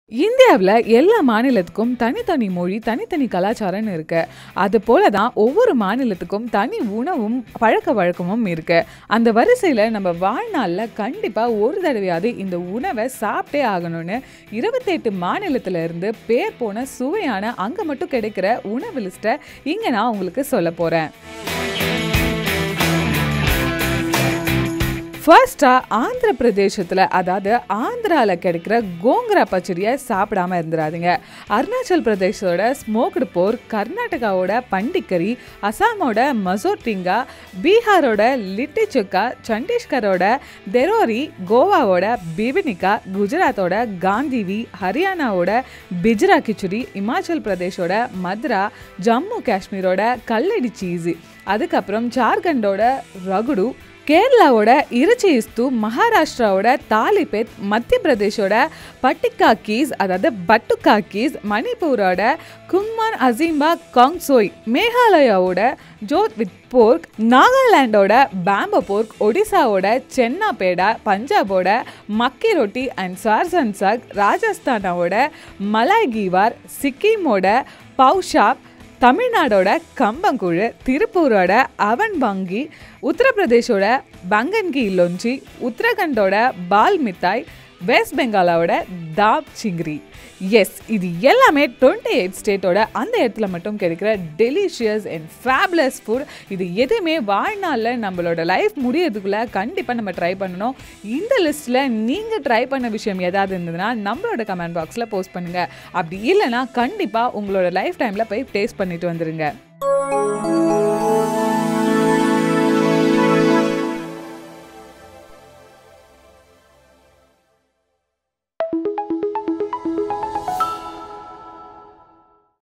இந்தியாவுல எல்லா மாநிலத்துக்கும் தனித்தனி மொழி, தனித்தனி கலாச்சாரம்னு இருக்கு. அது போல தான் ஒவ்வொரு மாநிலத்துக்கும் தனி உணவும் பழக்கவழக்கமும் இருக்கு. அந்த வரிசையில நம்ம வாழ்நாள்ல கண்டிப்பா ஒரு தடவையாவது இந்த உணவை சாப்பிட்டே ஆகணும்னு 28 மாநிலத்துல இருந்து பேர் போன சுவையான அங்க மட்டும் கிடைக்கிற உணவு லிஸ்ட்டை இங்க நான் உங்களுக்கு சொல்ல போறேன். ஃபர்ஸ்டா ஆந்திர பிரதேசத்தில், அதாவது ஆந்திராவில் கிடைக்கிற கோங்கரா பச்சடியை சாப்பிடாம இருந்துடாதீங்க. அருணாச்சல் பிரதேசோட ஸ்மோக்டு போர்க், கர்நாடகாவோட பண்டிக்கரி, அசாமோட மசோட்டிங்கா, பீகாரோட லிட்டி சுக்கா, சண்டீஸ்கரோட தெரோரி, கோவாவோட பிபினிகா, குஜராத்தோட காந்திவி, ஹரியானாவோட பிஜ்ரா கிச்சுடி, இமாச்சல் பிரதேஷோட மத்ரா, ஜம்மு காஷ்மீரோட கல்லடி சீஸு, அதுக்கப்புறம் ஜார்க்கண்டோட ரகுடு, கேரளாவோட இறைச்சி இஸ்து, மகாராஷ்டிராவோட தாலிபெத், மத்திய பிரதேஷோட பட்டிக்கா கீஸ் அதாவது பட்டுக்கா கீஸ், மணிப்பூரோட குங்மான் அசீம்பா காங்சோய், மேகாலயாவோட ஜோத் வித் போர்க், நாகாலாண்டோட பேம்போ போர்க், ஒடிசாவோட சென்னா பேடா, பஞ்சாபோட மக்கி ரொட்டி அண்ட் சார்சன் சாக், ராஜஸ்தானோட மலாய் கீவார், சிக்கிமோட பவுஷாப், தமிழ்நாடோட கம்பங்கூழு, திருப்பூரோட அவன் பங்கி, உத்தரப்பிரதேஷோட பங்கன்கி லொஞ்சி, உத்தரகண்டோட பால் மித்தாய், வெஸ்ட் பெங்காலோட தாப் சிங்கிரி. எஸ், இது எல்லாமே 28 ஸ்டேட்டோட அந்த இடத்துல மட்டும் கிடைக்கிற டெலிஷியஸ் அண்ட் ஃபேபுலஸ் ஃபுட். இது எதுவுமே வாழ்நாளில் நம்மளோட லைஃப் முடியறதுக்குள்ள கண்டிப்பாக நம்ம ட்ரை பண்ணணும். இந்த லிஸ்ட்டில் நீங்கள் ட்ரை பண்ண விஷயம் ஏதாவது இருந்ததுன்னா நம்மளோட கமெண்ட் பாக்ஸில் போஸ்ட் பண்ணுங்கள். அப்படி இல்லைன்னா கண்டிப்பாக உங்களோட லைஃப் டைமில் போய் டேஸ்ட் பண்ணிட்டு வந்துடுங்க.